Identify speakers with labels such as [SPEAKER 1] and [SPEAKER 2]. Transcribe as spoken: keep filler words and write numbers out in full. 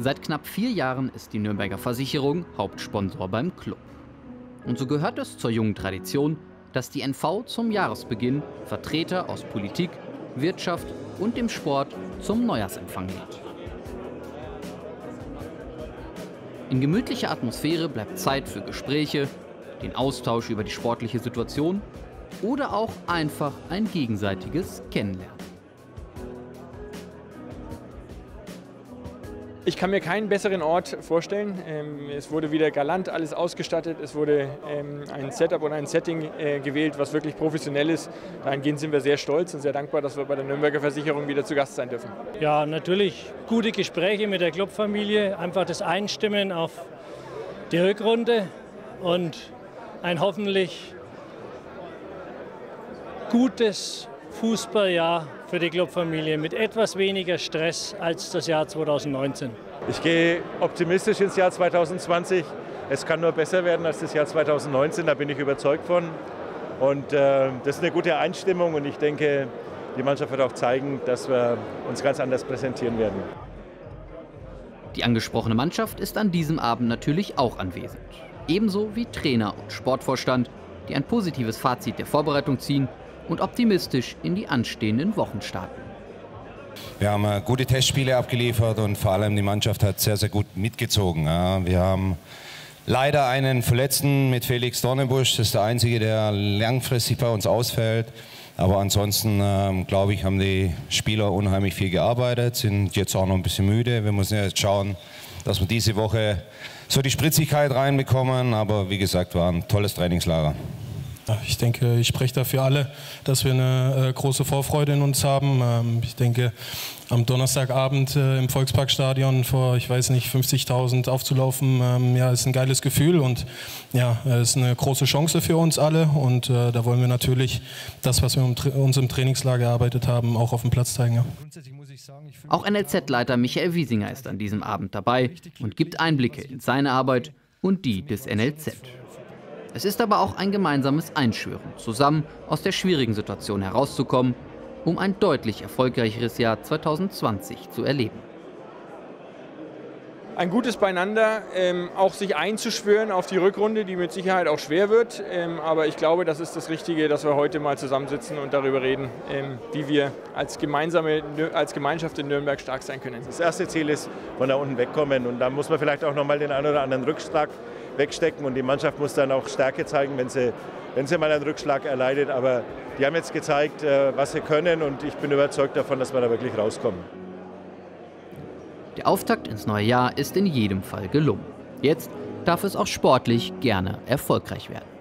[SPEAKER 1] Seit knapp vier Jahren ist die Nürnberger Versicherung Hauptsponsor beim Club. Und so gehört es zur jungen Tradition, dass die N V zum Jahresbeginn Vertreter aus Politik, Wirtschaft und dem Sport zum Neujahrsempfang lädt. In gemütlicher Atmosphäre bleibt Zeit für Gespräche, den Austausch über die sportliche Situation oder auch einfach ein gegenseitiges Kennenlernen.
[SPEAKER 2] Ich kann mir keinen besseren Ort vorstellen. Es wurde wieder galant alles ausgestattet. Es wurde ein Setup und ein Setting gewählt, was wirklich professionell ist. Dahingehend sind wir sehr stolz und sehr dankbar, dass wir bei der Nürnberger Versicherung wieder zu Gast sein dürfen.
[SPEAKER 3] Ja, natürlich gute Gespräche mit der Clubfamilie, einfach das Einstimmen auf die Rückrunde und ein hoffentlich gutes Fußballjahr für die Clubfamilie mit etwas weniger Stress als das Jahr zweitausendneunzehn.
[SPEAKER 4] Ich gehe optimistisch ins Jahr zweitausendzwanzig. Es kann nur besser werden als das Jahr zweitausendneunzehn, da bin ich überzeugt von. Und äh, das ist eine gute Einstimmung und ich denke, die Mannschaft wird auch zeigen, dass wir uns ganz anders präsentieren werden.
[SPEAKER 1] Die angesprochene Mannschaft ist an diesem Abend natürlich auch anwesend. Ebenso wie Trainer und Sportvorstand, die ein positives Fazit der Vorbereitung ziehen und optimistisch in die anstehenden Wochen starten.
[SPEAKER 5] Wir haben gute Testspiele abgeliefert und vor allem die Mannschaft hat sehr, sehr gut mitgezogen. Wir haben leider einen Verletzten mit Felix Dornebusch, das ist der Einzige, der langfristig bei uns ausfällt. Aber ansonsten, glaube ich, haben die Spieler unheimlich viel gearbeitet, sind jetzt auch noch ein bisschen müde. Wir müssen jetzt schauen, dass wir diese Woche so die Spritzigkeit reinbekommen. Aber wie gesagt, war ein tolles Trainingslager.
[SPEAKER 6] Ich denke, ich spreche da für alle, dass wir eine äh, große Vorfreude in uns haben. Ähm, ich denke, am Donnerstagabend äh, im Volksparkstadion vor, ich weiß nicht, fünfzigtausend aufzulaufen, ähm, ja, ist ein geiles Gefühl und ja, es ist eine große Chance für uns alle. Und äh, da wollen wir natürlich das, was wir in uns im Trainingslager erarbeitet haben, auch auf dem Platz zeigen. Ja.
[SPEAKER 1] Auch N L Z-Leiter Michael Wiesinger ist an diesem Abend dabei und gibt Einblicke in seine Arbeit und die des N L Z. Es ist aber auch ein gemeinsames Einschwören, zusammen aus der schwierigen Situation herauszukommen, um ein deutlich erfolgreicheres Jahr zweitausendzwanzig zu erleben.
[SPEAKER 2] Ein gutes Beieinander, ähm, auch sich einzuschwören auf die Rückrunde, die mit Sicherheit auch schwer wird. Ähm, aber ich glaube, das ist das Richtige, dass wir heute mal zusammensitzen und darüber reden, ähm, wie wir als, gemeinsame, als Gemeinschaft in Nürnberg stark sein können.
[SPEAKER 4] Das erste Ziel ist, von da unten wegkommen. Und da muss man vielleicht auch noch mal den einen oder anderen Rückschlag wegstecken. Und die Mannschaft muss dann auch Stärke zeigen, wenn sie, wenn sie mal einen Rückschlag erleidet. Aber die haben jetzt gezeigt, was sie können. Und ich bin überzeugt davon, dass wir da wirklich rauskommen.
[SPEAKER 1] Der Auftakt ins neue Jahr ist in jedem Fall gelungen. Jetzt darf es auch sportlich gerne erfolgreich werden.